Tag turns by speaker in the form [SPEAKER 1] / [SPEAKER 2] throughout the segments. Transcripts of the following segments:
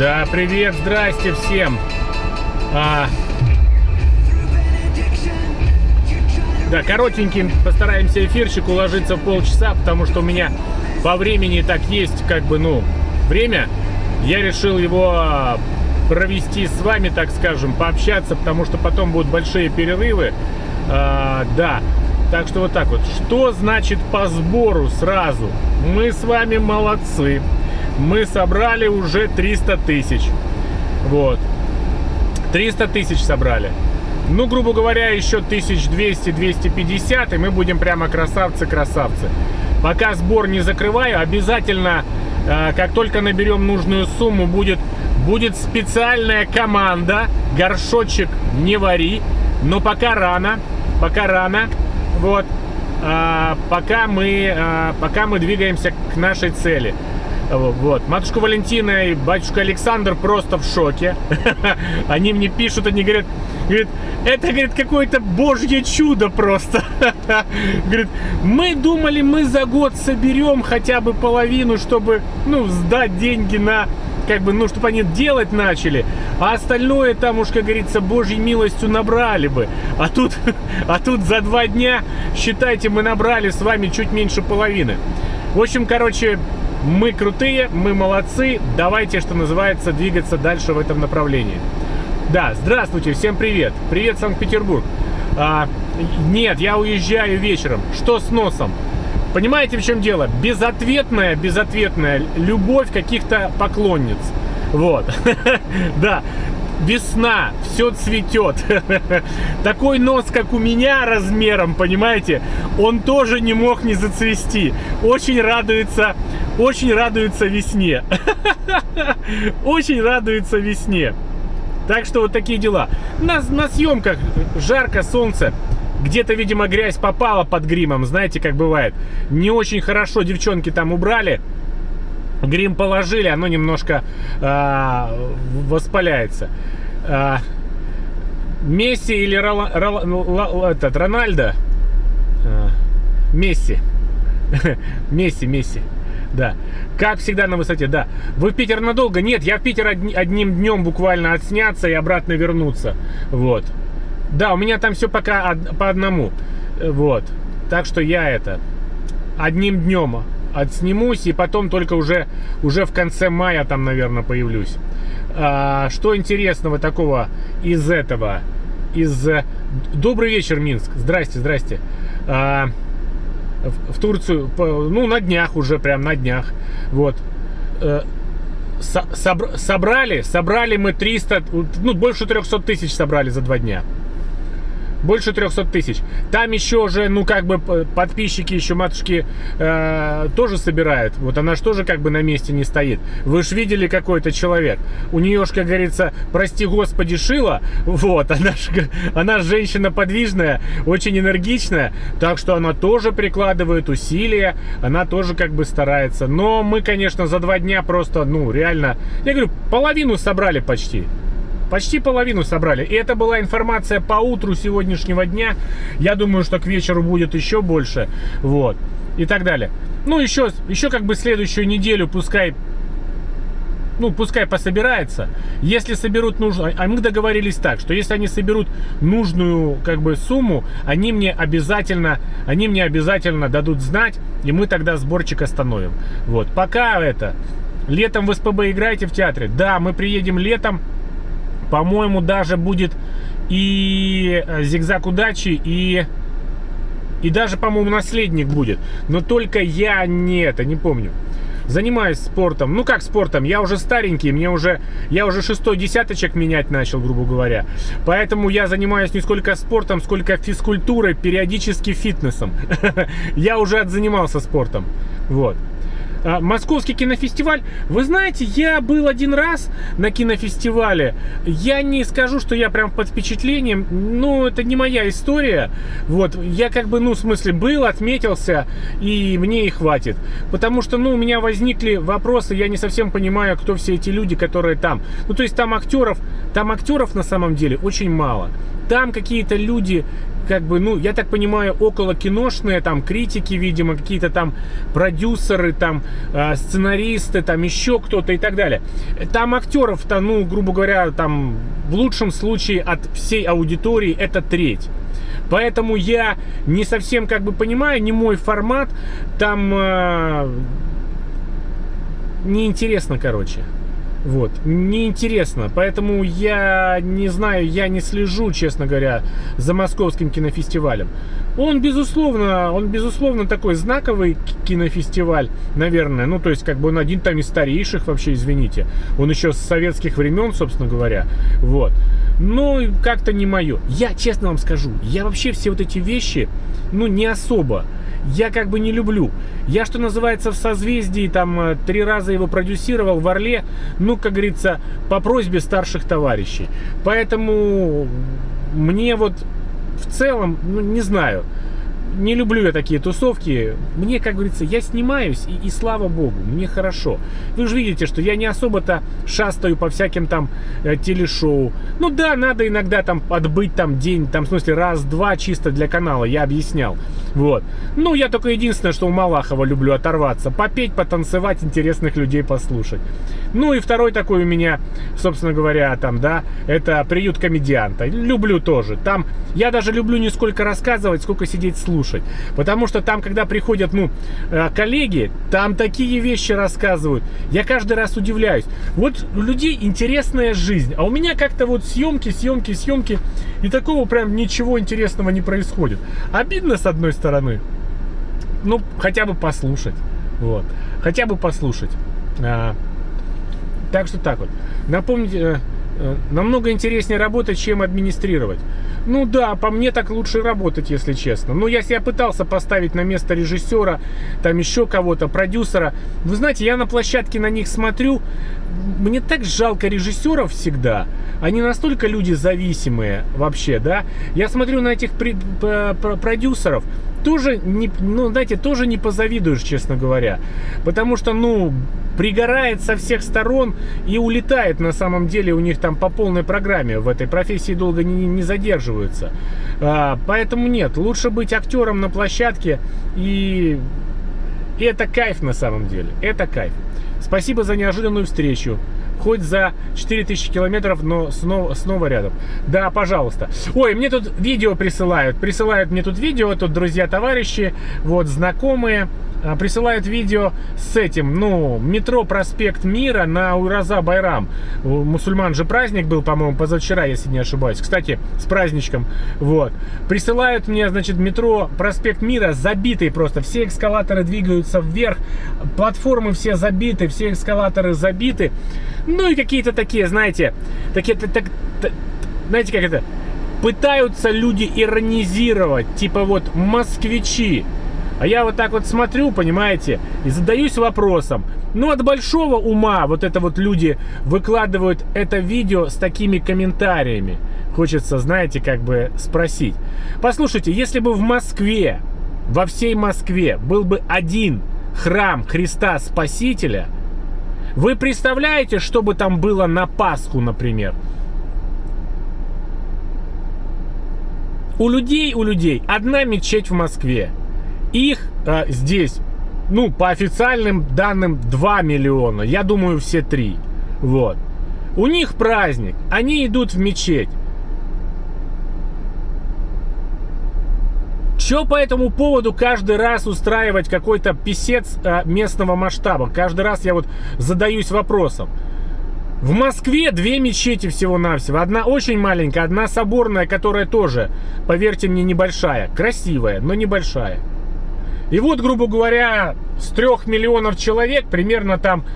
[SPEAKER 1] Да, привет, здрасте всем. Да, коротенький постараемся эфирчик уложиться в полчаса, потому что у меня по времени так есть, как бы, ну, время. Я решил его провести с вами, так скажем, пообщаться, потому что потом будут большие перерывы. Да, так что вот так вот. Что значит по сбору сразу? Мы с вами молодцы. Мы собрали уже 300 тысяч. Вот. 300 тысяч собрали. Ну, грубо говоря, еще 1200-250, и мы будем прямо красавцы-красавцы. Пока сбор не закрываю, обязательно, как только наберем нужную сумму, будет специальная команда. Горшочек не вари. Но пока рано. Пока рано. Вот. Пока мы двигаемся к нашей цели. Вот. Матушка Валентина и батюшка Александр просто в шоке. Они мне пишут, они говорят, это, говорит, какое-то божье чудо просто. Говорит, мы думали, мы за год соберем хотя бы половину, чтобы, ну, сдать деньги на, как бы, ну, чтобы они делать начали. А остальное там уж, как говорится, божьей милостью набрали бы. А тут за 2 дня, считайте, мы набрали с вами чуть меньше половины. В общем, короче, мы крутые, мы молодцы. Давайте, что называется, двигаться дальше в этом направлении. Да, здравствуйте, всем привет. Привет, Санкт-Петербург. Нет, я уезжаю вечером. Что с носом? Понимаете, в чем дело? Безответная любовь каких-то поклонниц. Вот. Да. Весна, все цветет. Такой нос, как у меня размером, понимаете, он тоже не мог не зацвести. Очень радуется весне. Очень радуется весне. Так что вот такие дела. На съемках жарко, солнце. Где-то, видимо, грязь попала под гримом. Знаете, как бывает. Не очень хорошо девчонки там убрали. Грим положили, оно немножко воспаляется. Месси или Рональдо? Месси. Месси. Да. Как всегда на высоте, да. Вы в Питер надолго? Нет, я в Питер одним днем буквально отсняться и обратно вернуться. Вот. Да, у меня там все пока по одному. Вот. Так что я одним днем отснимусь, и потом только уже в конце мая там, наверное, появлюсь. Что интересного такого из этого? Добрый вечер, Минск. Здрасте. В Турцию, ну, на днях уже, прям на днях. Вот. Собрали мы 300, ну, больше 300 тысяч собрали за 2 дня. Больше 300 тысяч. Там еще уже, ну, как бы подписчики еще матушки тоже собирают. Вот она же тоже как бы на месте не стоит. Вы ж видели, какой-то человек. У нее ж, как говорится, прости господи, шила. Вот, она ж женщина подвижная, очень энергичная. Так что она тоже прикладывает усилия. Она тоже как бы старается. Но мы, конечно, за 2 дня просто, ну, реально, я говорю, половину собрали почти. Почти половину собрали. И это была информация по утру сегодняшнего дня. Я думаю, что к вечеру будет еще больше. Вот. И так далее. Ну, еще как бы следующую неделю пускай пособирается. Если соберут нужную... А мы договорились так, что если они соберут нужную, как бы, сумму, они мне обязательно дадут знать, и мы тогда сборчик остановим. Вот. Пока летом в СПБ играете в театре? Да, мы приедем летом. По-моему, даже будет и «Зигзаг удачи», и даже, по-моему, «Наследник» будет. Но только я не помню. Занимаюсь спортом. Ну, как спортом? Я уже старенький, я уже 6-й десяточек менять начал, грубо говоря. Поэтому я занимаюсь не сколько спортом, сколько физкультурой, периодически фитнесом. Я уже отзанимался спортом. Вот. Московский кинофестиваль. Вы знаете, я был 1 раз на кинофестивале. Я не скажу, что я прям под впечатлением. Ну, это не моя история. Вот, я как бы, ну, в смысле, был, отметился, и мне и хватит. Потому что, ну, у меня возникли вопросы, я не совсем понимаю, кто все эти люди, которые там. Ну, то есть там актеров Там актеров на самом деле очень мало. Там какие-то люди, как бы, ну, я так понимаю, около киношные, там, критики, видимо, какие-то там продюсеры, там, сценаристы, там, еще кто-то и так далее. Там актеров-то, ну, грубо говоря, там, в лучшем случае от всей аудитории это треть. Поэтому я не совсем, как бы, понимаю, не мой формат, там неинтересно, короче. Вот, неинтересно, поэтому я не знаю, я не слежу, честно говоря, за Московским кинофестивалем. Он, безусловно, такой знаковый кинофестиваль, наверное, ну, то есть, как бы он один там из старейших вообще, извините. Он еще с советских времен, собственно говоря, вот. Но как-то не мое. Я, честно вам скажу, я вообще все вот эти вещи, ну, не особо. Я как бы не люблю. Я, что называется, в «Созвездии» там 3 раза его продюсировал, в «Орле», ну, как говорится, по просьбе старших товарищей. Поэтому мне вот в целом, ну, не знаю, не люблю я такие тусовки. Мне, как говорится, я снимаюсь, и слава богу, мне хорошо. Вы же видите, что я не особо-то шастаю по всяким там телешоу. Ну да, надо иногда там отбыть там день, там, в смысле, раз-два чисто для канала, я объяснял. Вот. Ну, я только единственное, что у Малахова люблю оторваться. Попеть, потанцевать, интересных людей послушать. Ну и второй такой у меня, собственно говоря, там, да, это «Приют комедианта». Люблю тоже. Там я даже люблю не сколько рассказывать, сколько сидеть слушать. Потому что там, когда приходят, ну, коллеги, там такие вещи рассказывают. Я каждый раз удивляюсь. Вот у людей интересная жизнь, а у меня как-то вот съемки, и такого прям ничего интересного не происходит. Обидно, с одной стороны. Ну, хотя бы послушать. Вот. Хотя бы послушать. Так что так вот. Напомните, намного интереснее работать, чем администрировать. Ну да, по мне так лучше работать, если честно. Ну, я себя пытался поставить на место режиссера, там еще кого-то, продюсера. Вы знаете, я на площадке на них смотрю, мне так жалко режиссеров всегда. Они настолько люди зависимые вообще, да. Я смотрю на этих продюсеров, тоже не, ну, знаете, тоже не позавидуешь, честно говоря. Потому что, ну, пригорает со всех сторон и улетает на самом деле у них там по полной программе. В этой профессии долго не задерживаются. Поэтому нет, лучше быть актером на площадке, и это кайф на самом деле. Это кайф. Спасибо за неожиданную встречу. Хоть за 4000 километров, но снова рядом. Да, пожалуйста. Ой, мне тут видео присылают. Присылают мне тут видео, тут друзья, товарищи, вот, знакомые. Присылают видео с этим, ну, метро Проспект Мира на Ураза-Байрам. У мусульман же праздник был, по-моему, позавчера, если не ошибаюсь. Кстати, с праздничком. Вот. Присылают мне, значит, метро Проспект Мира забитый просто. Все эскалаторы двигаются вверх, платформы все забиты, все эскалаторы забиты. Ну и какие-то такие, знаете, знаете, как это? Пытаются люди иронизировать, типа вот москвичи. А я вот так вот смотрю, понимаете, и задаюсь вопросом. Ну, от большого ума вот это вот люди выкладывают это видео с такими комментариями. Хочется, знаете, как бы спросить. Послушайте, если бы в Москве, во всей Москве был бы один храм Христа Спасителя, вы представляете, что бы там было на Пасху, например? У людей одна мечеть в Москве. Их здесь, ну, по официальным данным, 2 миллиона. Я думаю, все 3. Вот. У них праздник. Они идут в мечеть. Чё по этому поводу каждый раз устраивать какой-то писец местного масштаба? Каждый раз я вот задаюсь вопросом. В Москве 2 мечети всего-навсего. Одна очень маленькая, одна соборная, которая тоже, поверьте мне, небольшая. Красивая, но небольшая. И вот, грубо говоря, с 3 миллионов человек, примерно там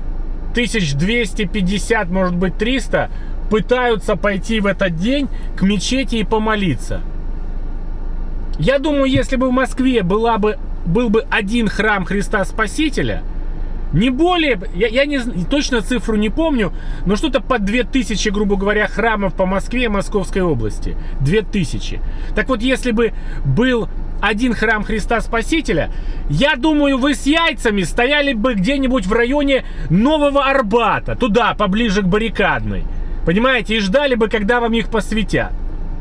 [SPEAKER 1] 1250, может быть 300, пытаются пойти в этот день к мечети и помолиться. Я думаю, если бы в Москве был бы один храм Христа Спасителя, не более, я не, точно цифру не помню, но что-то под 2000, грубо говоря, храмов по Москве и Московской области. 2000. Так вот, если бы был один храм Христа Спасителя, я думаю, вы с яйцами стояли бы где-нибудь в районе Нового Арбата, туда, поближе к Баррикадной. Понимаете? И ждали бы, когда вам их посвятят.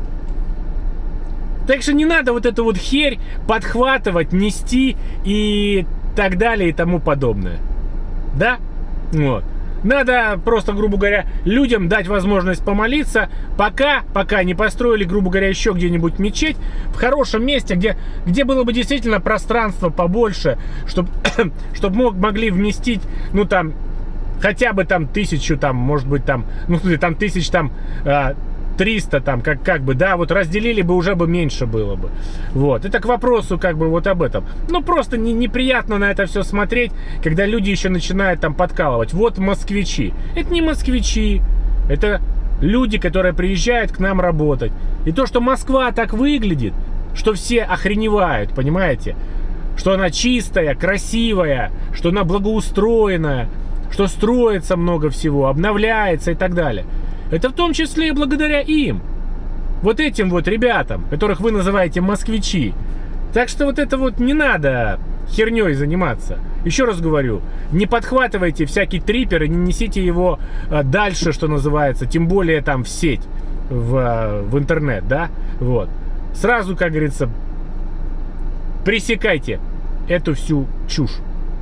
[SPEAKER 1] Так что не надо вот эту вот херь подхватывать, нести и так далее и тому подобное. Да? Вот. Надо просто, грубо говоря, людям дать возможность помолиться, пока не построили, грубо говоря, еще где-нибудь мечеть, в хорошем месте, где было бы действительно пространство побольше, чтобы могли вместить, ну, там, хотя бы там 1000, там, может быть, там, ну, там 1300, там, как бы, да, вот разделили бы, уже бы меньше было бы. Вот, это к вопросу, как бы, вот об этом. Ну, просто неприятно на это все смотреть, когда люди еще начинают там подкалывать. Вот москвичи. Это не москвичи, это люди, которые приезжают к нам работать. И то, что Москва так выглядит, что все охреневают, понимаете? Что она чистая, красивая, что она благоустроенная, что строится много всего, обновляется и так далее. Это в том числе и благодаря им. Вот этим вот ребятам, которых вы называете москвичи. Так что вот это вот не надо херней заниматься. Еще раз говорю, не подхватывайте всякий трипер и не несите его дальше, что называется, тем более там в сеть, в интернет, да? Вот. Сразу, как говорится, пресекайте эту всю чушь.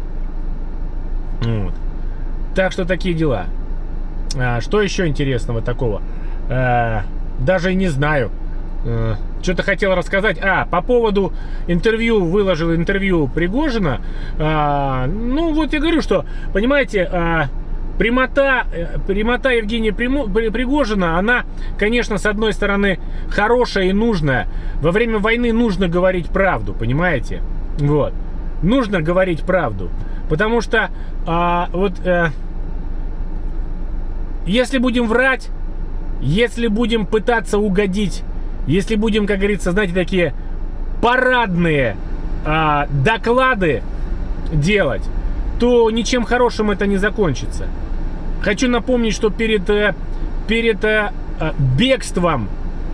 [SPEAKER 1] Вот. Так что такие дела. Что еще интересного такого? Даже и не знаю. Что-то хотел рассказать. По поводу интервью, выложил интервью Пригожина. Ну, вот я говорю, что, понимаете, прямота Евгения Пригожина, она, конечно, с одной стороны, хорошая и нужная. Во время войны нужно говорить правду, понимаете? Вот. Нужно говорить правду. Потому что если будем врать, если будем пытаться угодить, если будем, как говорится, знаете, такие парадные доклады делать, то ничем хорошим это не закончится. Хочу напомнить, что перед бегством,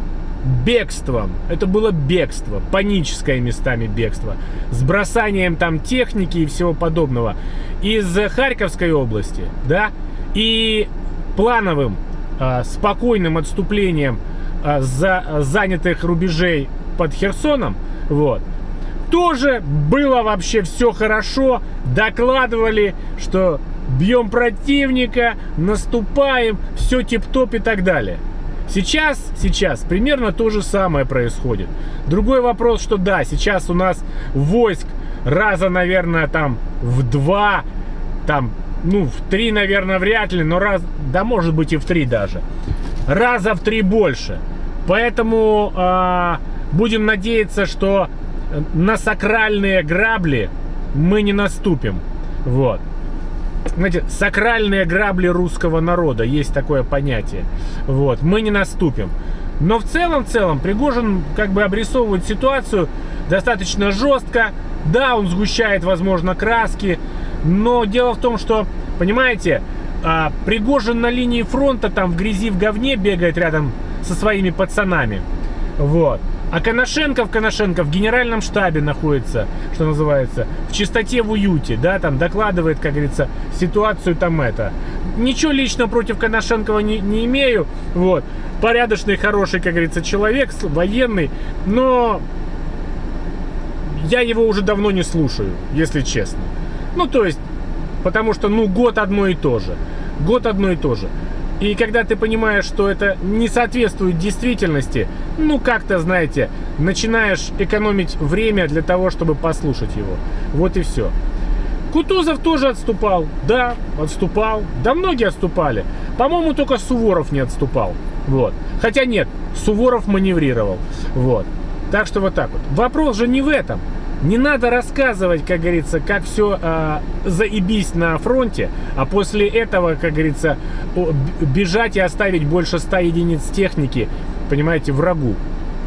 [SPEAKER 1] это было бегство, паническое местами бегство, с бросанием там техники и всего подобного из Харьковской области, да, и плановым, спокойным отступлением занятых рубежей под Херсоном, вот, тоже было вообще все хорошо, докладывали, что бьем противника, наступаем, все тип-топ и так далее. Сейчас примерно то же самое происходит. Другой вопрос, что да, сейчас у нас войск раза, наверное, там в 2, там, ну, в 3, наверное, вряд ли, но да, может быть и в 3 даже. Раза в 3 больше. Поэтому будем надеяться, что на сакральные грабли мы не наступим. Вот. Знаете, сакральные грабли русского народа, есть такое понятие. Вот, мы не наступим. Но в целом, Пригожин как бы обрисовывает ситуацию достаточно жестко. Да, он сгущает, возможно, краски. Но дело в том, что, понимаете, Пригожин на линии фронта там в грязи, в говне бегает рядом со своими пацанами. Вот. А Коношенков в генеральном штабе находится, что называется, в чистоте, в уюте, да, там докладывает, как говорится, ситуацию там это. Ничего лично против Коношенкова не имею, вот. Порядочный, хороший, как говорится, человек, военный, но я его уже давно не слушаю, если честно. Ну, то есть, потому что, ну, год одно и то же. И когда ты понимаешь, что это не соответствует действительности, ну, как-то, знаете, начинаешь экономить время для того, чтобы послушать его. Вот и все. Кутузов тоже отступал. Да, отступал. Да, многие отступали. По-моему, только Суворов не отступал. Вот. Хотя нет, Суворов маневрировал. Вот. Так что вот так вот. Вопрос же не в этом. Не надо рассказывать, как говорится, как все заебись на фронте, а после этого, как говорится, бежать и оставить больше 100 единиц техники, понимаете, врагу.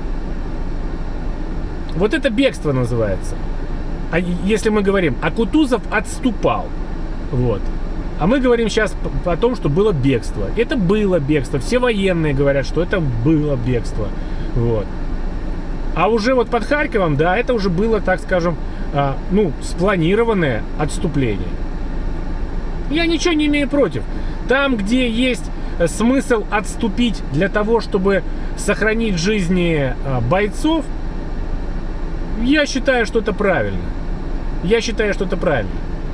[SPEAKER 1] Вот это бегство называется. А если мы говорим, а Кутузов отступал, вот. А мы говорим сейчас о том, что было бегство. Это было бегство. Все военные говорят, что это было бегство. Вот. А уже вот под Харьковом, да, это уже было, так скажем, ну, спланированное отступление. Я ничего не имею против. Там, где есть смысл отступить для того, чтобы сохранить жизни бойцов, я считаю, что это правильно. Я считаю, что это правильно.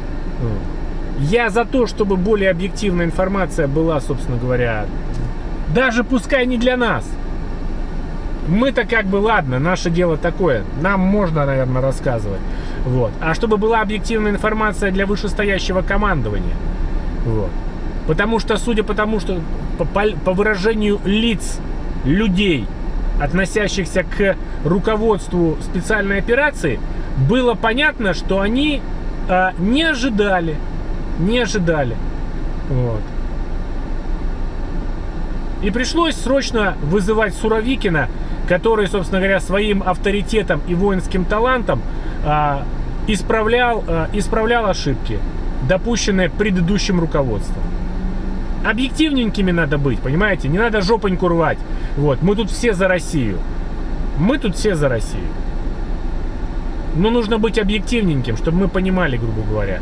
[SPEAKER 1] Я за то, чтобы более объективная информация была, собственно говоря, даже пускай не для нас. Мы-то как бы, ладно, наше дело такое, нам можно, наверное, рассказывать. Вот. А чтобы была объективная информация для вышестоящего командования. Вот. Потому что, судя по тому, что по выражению лиц людей, относящихся к руководству специальной операции, было понятно, что они не ожидали. Вот. И пришлось срочно вызывать Суровикина, который, собственно говоря, своим авторитетом и воинским талантом исправлял ошибки, допущенные предыдущим руководством. Объективненькими надо быть, понимаете? Не надо жопоньку рвать. Вот. Мы тут все за Россию. Мы тут все за Россию. Но нужно быть объективненьким, чтобы мы понимали, грубо говоря,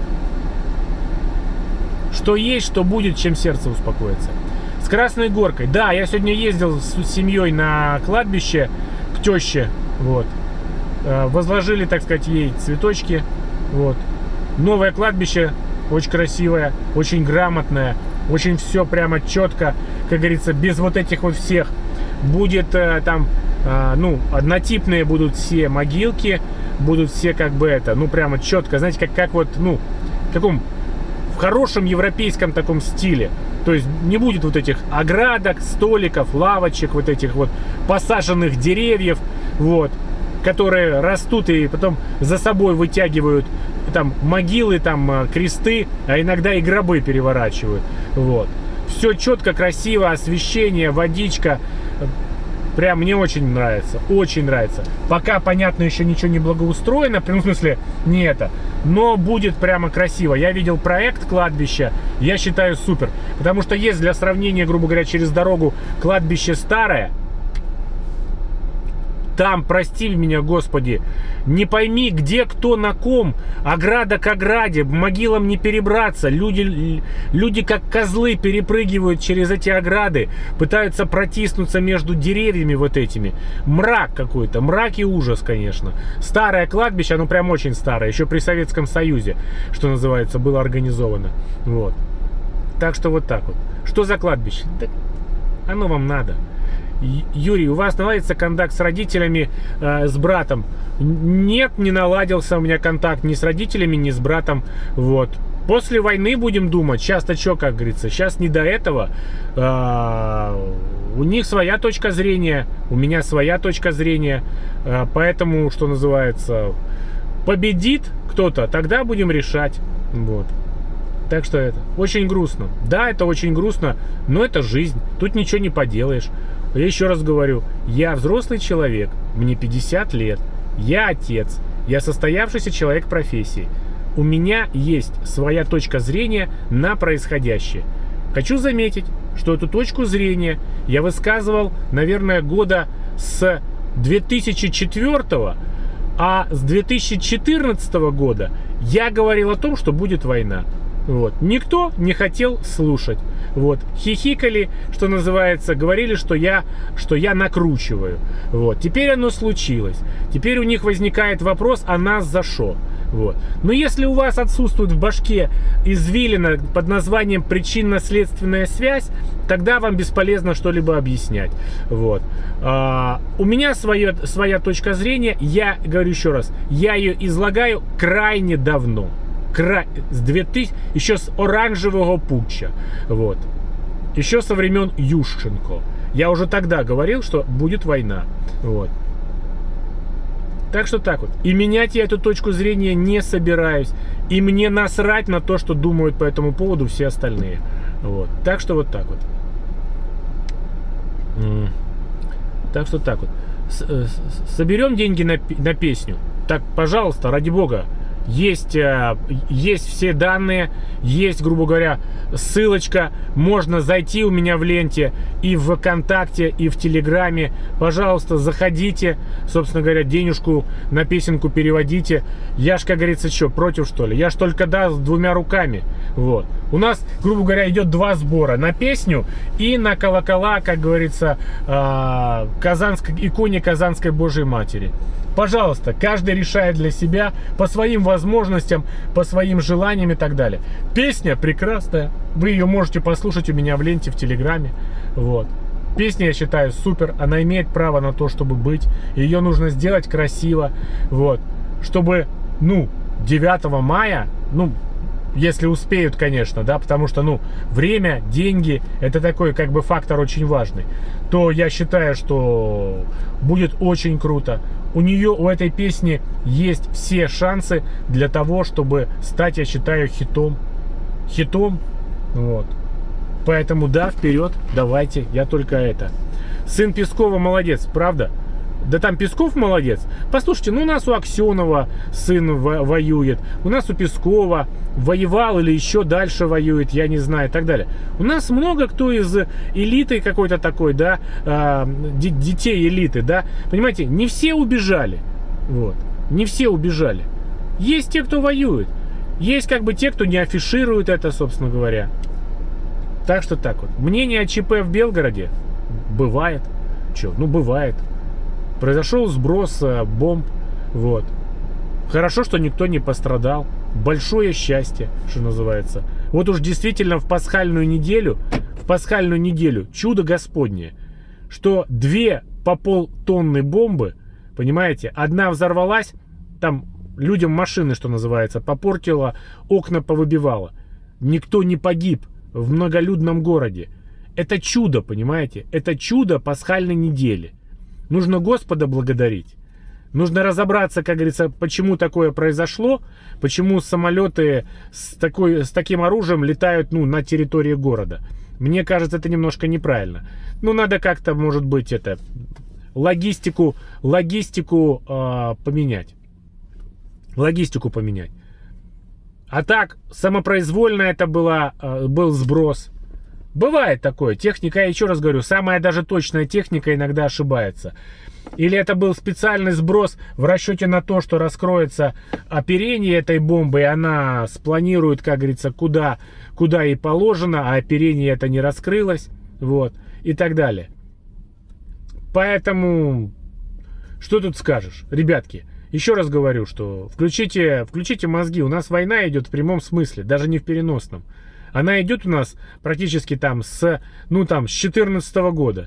[SPEAKER 1] что есть, что будет, чем сердце успокоится. С Красной Горкой. Да, я сегодня ездил с семьей на кладбище к теще. Вот. Возложили, так сказать, ей цветочки. Вот. Новое кладбище. Очень красивое, очень грамотное. Очень все прямо четко. Как говорится, без вот этих вот всех. Будет там, ну, однотипные будут все могилки. Будут все как бы это, ну, прямо четко. Знаете, как вот, ну, в каком... в хорошем европейском таком стиле. То есть не будет вот этих оградок, столиков, лавочек, вот этих вот посаженных деревьев, вот, которые растут и потом за собой вытягивают там могилы, там кресты, а иногда и гробы переворачивают. Вот. Все четко, красиво, освещение, водичка. Прям мне очень нравится, очень нравится. Пока, понятно, еще ничего не благоустроено, в смысле, не это. Но будет прямо красиво. Я видел проект кладбища, я считаю супер. Потому что есть для сравнения, грубо говоря, через дорогу кладбище старое. Там, прости меня, Господи, не пойми, где кто на ком, ограда к ограде, могилам не перебраться. Люди как козлы перепрыгивают через эти ограды, пытаются протиснуться между деревьями вот этими. Мрак какой-то, мрак и ужас, конечно. Старое кладбище, оно прям очень старое, еще при Советском Союзе, что называется, было организовано. Вот. Так что вот так вот. Что за кладбище? Да оно вам надо. Юрий, у вас наладится контакт с родителями, с братом? Нет, не наладился у меня контакт ни с родителями, ни с братом. Вот. После войны будем думать. Сейчас-то что, как говорится, сейчас не до этого. У них своя точка зрения, у меня своя точка зрения. Поэтому, что называется, победит кто-то, тогда будем решать. Вот. Так что это очень грустно. Да, это очень грустно, но это жизнь. Тут ничего не поделаешь. Я еще раз говорю, я взрослый человек, мне 50 лет, я отец, я состоявшийся человек профессии. У меня есть своя точка зрения на происходящее. Хочу заметить, что эту точку зрения я высказывал, наверное, года с 2004, а с 2014 года я говорил о том, что будет война. Вот. Никто не хотел слушать. Вот. Хихикали, что называется, говорили, что я накручиваю. Вот. Теперь оно случилось. Теперь у них возникает вопрос, а нас за что? Вот. Но если у вас отсутствует в башке извилина под названием причинно-следственная связь, тогда вам бесполезно что-либо объяснять. Вот. У меня своя точка зрения. Я говорю еще раз, я ее излагаю крайне давно. С 2000, еще с оранжевого путча. Вот. Еще со времен Ющенко. Я уже тогда говорил, что будет война. Вот. Так что так вот. И менять я эту точку зрения не собираюсь. И мне насрать на то, что думают по этому поводу все остальные. Вот. Так что вот так вот. Так что так вот. Соберем деньги на песню. Так, пожалуйста, ради бога. Есть все данные, есть, грубо говоря, ссылочка. Можно зайти у меня в ленте и в ВКонтакте, и в Телеграме. Пожалуйста, заходите. Собственно говоря, денежку на песенку переводите. Я ж, как говорится, что, против, что ли? Я ж только да, с двумя руками. Вот. У нас, грубо говоря, идет 2 сбора: на песню и на колокола, как говорится, иконе Казанской Божьей Матери. Пожалуйста, каждый решает для себя по своим возможностям, по своим желаниям и так далее. Песня прекрасная. Вы ее можете послушать у меня в ленте в Телеграме. Вот. Песня, я считаю, супер. Она имеет право на то, чтобы быть. Ее нужно сделать красиво. Вот. Чтобы, 9 мая, если успеют, конечно, да, потому что, время, деньги, это такой, как бы, фактор очень важный, то я считаю, что будет очень круто. У этой песни есть все шансы для того, чтобы стать, я считаю, хитом. Вот. Поэтому, да, вперед, давайте, я только это. Сын Пескова молодец, правда? Да там Песков молодец. Послушайте, у нас у Аксенова сын воюет, у нас у Пескова воевал или еще дальше воюет, я не знаю, и так далее. У нас много кто из элиты какой-то такой, да, детей элиты, да, понимаете, не все убежали, вот, не все убежали. Есть те, кто воюет, есть как бы те, кто не афиширует это, собственно говоря. Так что так вот. Мнение о ЧП в Белгороде бывает. Бывает. Произошел сброс бомб. Вот. Хорошо, что никто не пострадал. Большое счастье, что называется. Вот уж действительно в пасхальную неделю чудо Господне, что 2 по полтонны бомбы, понимаете, одна взорвалась, там людям машины, что называется, попортила, окна повыбивала. Никто не погиб в многолюдном городе. Это чудо, понимаете? Это чудо пасхальной недели. Нужно Господа благодарить. Нужно разобраться, как говорится, почему такое произошло, почему самолеты с таким оружием летают, на территории города. Мне кажется, это немножко неправильно. Надо как-то, может быть, логистику поменять. Логистику поменять. А так, самопроизвольно это был сброс. Бывает такое. Техника, я еще раз говорю, самая даже точная техника иногда ошибается. Или это был специальный сброс в расчете на то, что раскроется оперение этой бомбы, и она спланирует, как говорится, куда ей положено, а оперение это не раскрылось. Вот. И так далее. Поэтому, что тут скажешь, ребятки? Еще раз говорю, что включите мозги. У нас война идет в прямом смысле, даже не в переносном. Она идет у нас практически с 14 года.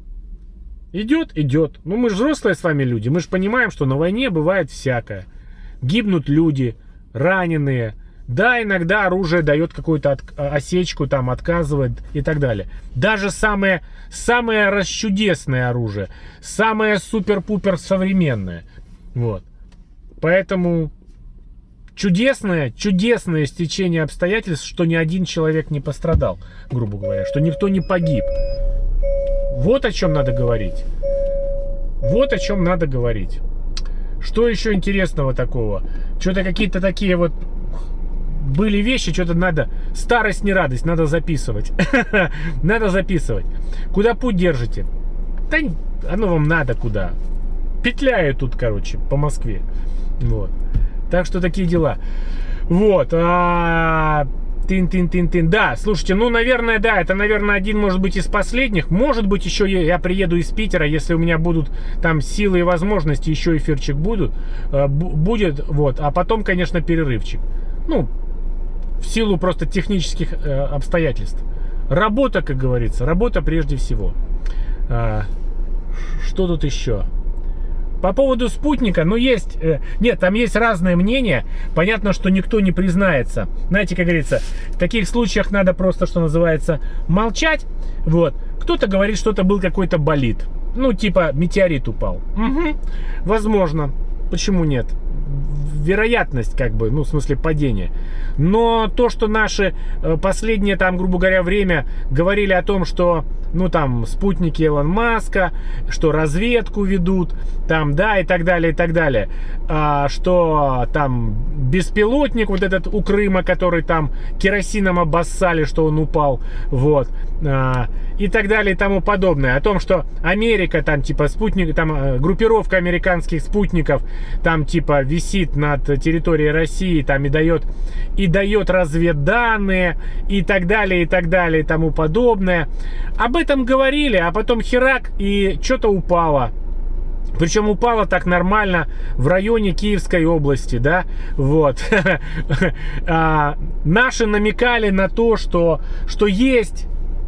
[SPEAKER 1] Идет. Мы же взрослые с вами люди. Мы же понимаем, что на войне бывает всякое. Гибнут люди, раненые. Да, иногда оружие дает какую-то осечку, отказывает и так далее. Даже самое расчудесное оружие, самое супер-пупер современное. Вот. Поэтому чудесное стечение обстоятельств, что ни один человек не пострадал, грубо говоря, что никто не погиб. Вот о чем надо говорить. Вот о чем надо говорить. Что еще интересного такого? Что-то какие-то такие вот были вещи, что-то надо. Старость не радость, надо записывать. Надо записывать. Куда путь держите? Да оно вам надо куда. Петляю тут, короче, по Москве. Вот. Так что такие дела. Вот. Тын-тын-тын-тын. Да, слушайте, наверное, да, это, наверное, один, может быть, из последних. Может быть, еще я приеду из Питера, если у меня будут там силы и возможности, еще эфирчик будет. Вот. А потом, конечно, перерывчик. В силу просто технических обстоятельств. Работа, как говорится, работа прежде всего. Что тут еще? По поводу спутника, нет, там есть разные мнения. Понятно, что никто не признается. Знаете, как говорится, в таких случаях надо просто, что называется, молчать. Вот. Кто-то говорит, что это был какой-то болид. Типа метеорит упал. Угу. Возможно. Почему нет? Вероятность, в смысле падения. Но то, что наши последнее, грубо говоря, время говорили о том, что, спутники Илон Маска, что разведку ведут, и так далее, что там беспилотник вот этот у Крыма, который керосином обоссали, что он упал, вот, и так далее и тому подобное. О том, что Америка, спутник, группировка американских спутников, висит висит над территорией России, там и дает разведданные, и так далее, и тому подобное. Об этом говорили, а потом херак, и что-то упало. Причем упало так нормально в районе Киевской области, да, вот. Наши намекали на то, что есть,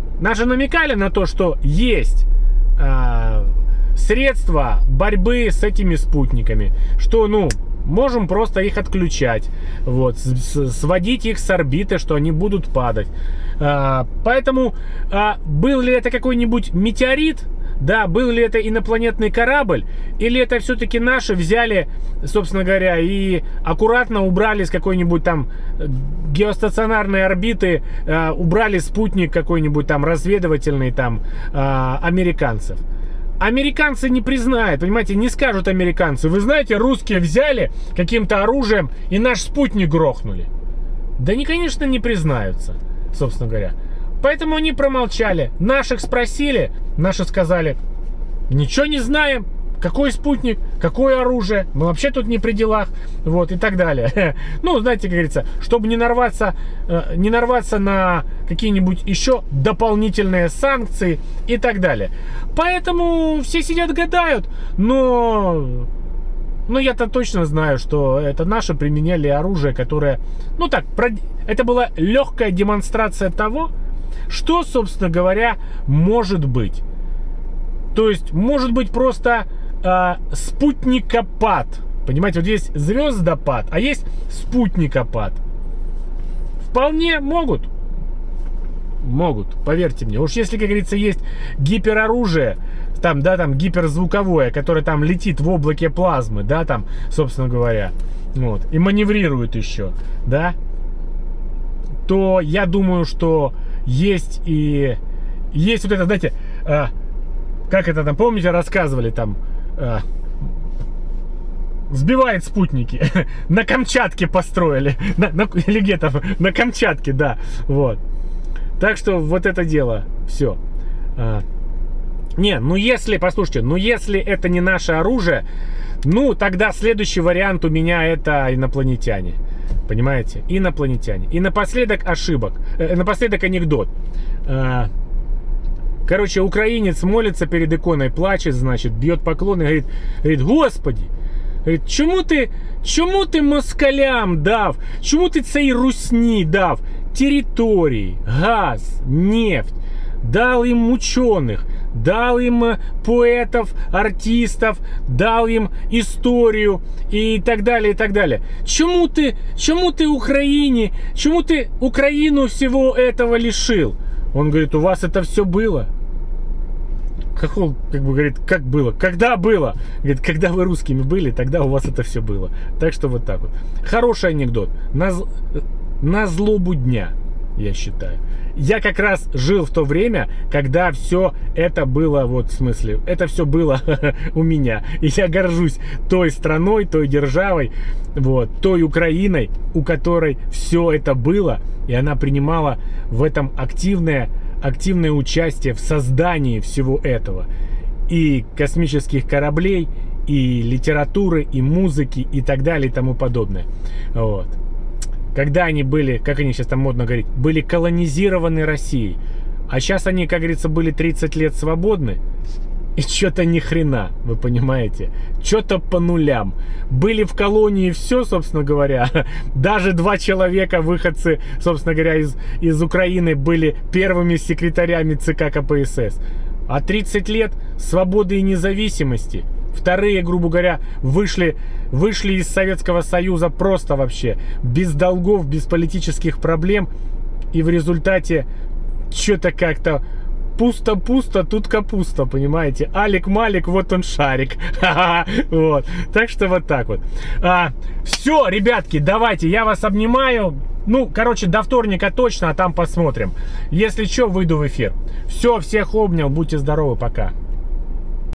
[SPEAKER 1] средства борьбы с этими спутниками, что, ну, можем просто их отключать, вот, сводить их с орбиты, что они будут падать. Поэтому был ли это какой-нибудь метеорит? Да, был ли это инопланетный корабль, или это все-таки наши взяли, собственно говоря, и аккуратно убрали с какой-нибудь там геостационарной орбиты, убрали спутник какой-нибудь там разведывательный там американцев. Американцы не признают, понимаете, не скажут американцы: вы знаете, русские взяли каким-то оружием и наш спутник грохнули. Да они, конечно, не признаются, собственно говоря. Поэтому они промолчали. Наших спросили, наши сказали: ничего не знаем, какой спутник, какое оружие, мы вообще тут не при делах, вот, и так далее. Ну, знаете, как говорится, чтобы не нарваться на какие-нибудь еще дополнительные санкции и так далее. Поэтому все сидят, гадают, но я-то точно знаю, что это наши применяли оружие, которое, ну так, это была легкая демонстрация того, что, собственно говоря, может быть. То есть, может быть просто спутникопад. Понимаете, вот есть звездопад, а есть спутникопад. Вполне могут. Могут, поверьте мне. Уж если, как говорится, есть гипероружие, там, да, там гиперзвуковое, которое там летит в облаке плазмы, да, там, собственно говоря, вот, и маневрирует еще, да, то я думаю, что есть вот это, знаете, как это там, помните, рассказывали там, сбивает спутники. На Камчатке построили. Или где-то на Камчатке, да. Вот. Так что вот это дело. Все. Не, ну если, послушайте, ну если это не наше оружие, ну тогда следующий вариант у меня это инопланетяне. Понимаете? Инопланетяне. И напоследок напоследок анекдот. Короче, украинец молится перед иконой, плачет, значит, бьет поклоны, говорит: Господи, говорит, чому ти москалям дав, чому ти цей русні дав территории, газ, нефть, дал им ученых, дал им поэтов, артистов, дал им историю и так далее, и так далее. Чему ты Украину всего этого лишил? Он говорит: у вас это все было. Хохол как бы говорит: как было? Когда было? Говорит: когда вы русскими были, тогда у вас это все было. Так что вот так вот. Хороший анекдот. На злобу дня, я считаю. Я как раз жил в то время, когда все это было, вот в смысле, это все было у меня. И я горжусь той страной, той державой, вот, той Украиной, у которой все это было, и она принимала в этом активное участие в создании всего этого. И космических кораблей, и литературы, и музыки, и так далее, и тому подобное. Вот. Когда они были, как они сейчас там модно говорить, были колонизированы Россией. А сейчас они, как говорится, были 30 лет свободны. И что-то ни хрена, вы понимаете. Что-то по нулям. Были в колонии все, собственно говоря. Даже 2 человека, выходцы, собственно говоря, из Украины, были первыми секретарями ЦК КПСС. А 30 лет свободы и независимости. Вторые, грубо говоря, вышли из Советского Союза просто вообще. Без долгов, без политических проблем. И в результате что-то как-то пусто-пусто, тут капуста, понимаете? Алик-малик, вот он шарик. Вот. Так что вот так вот. Все, ребятки, давайте, я вас обнимаю. Ну, короче, до вторника точно, а там посмотрим. Если что, выйду в эфир. Все, всех обнял, будьте здоровы, пока.